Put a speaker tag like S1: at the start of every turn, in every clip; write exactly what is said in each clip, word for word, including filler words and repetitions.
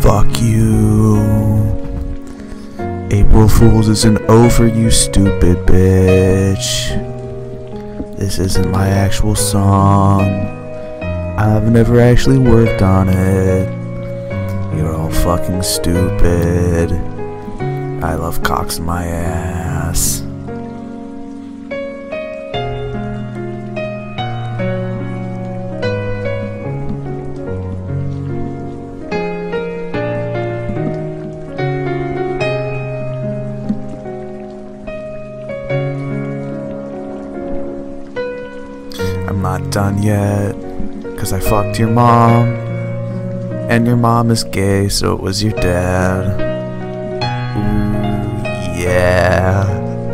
S1: Fuck you. April Fool's isn't over, you stupid bitch. This isn't my actual song. I've never actually worked on it. You're all fucking stupid. I love cocks in my ass. I'm not done yet, cause I fucked your mom, and your mom is gay, so it was your dad. Ooh, yeah.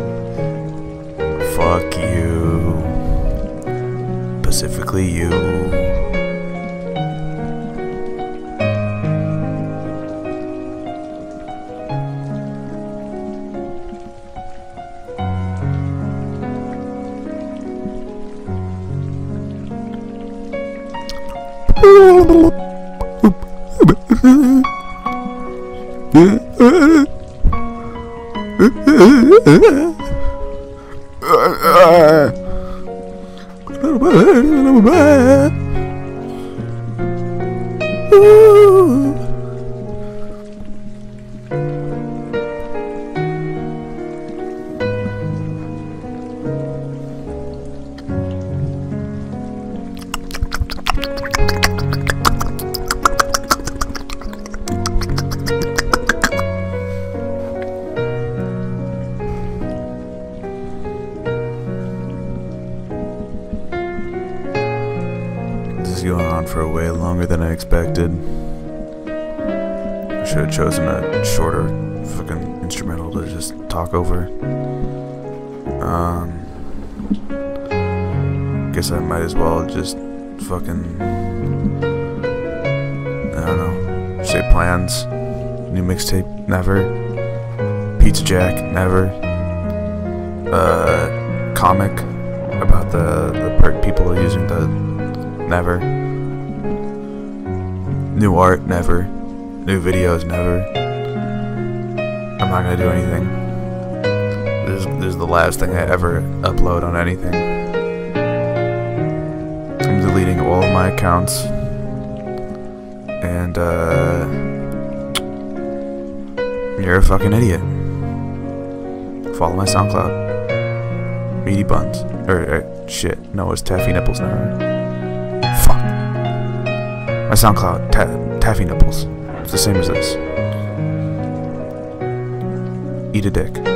S1: Fuck you. Specifically you. This is going on for way longer than I expected. I should have chosen a shorter fucking instrumental to just talk over. Um, guess I might as well just fucking, I don't know, say plans. New mixtape, never. Pizza Jack, never. Uh, comic about the, the per people using the, never. New art, never. New videos, never. I'm not gonna do anything. This is, this is the last thing I ever upload on anything. I'm deleting all of my accounts. And, uh... you're a fucking idiot. Follow my SoundCloud. Meaty Buns. Or, or shit. No, it's Taffy Nipples now. Fuck. My SoundCloud, ta Taffy Nipples. It's the same as this. Eat a dick.